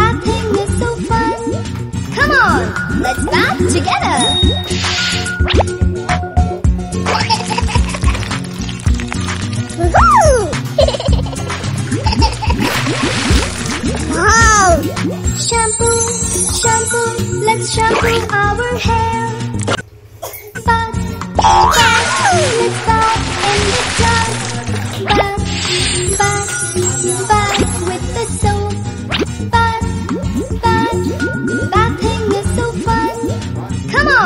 Bathing is so fun. Come on, let's bath together. Woohoo! Wow! Shampoo, shampoo, let's shampoo our hair. But cat, let's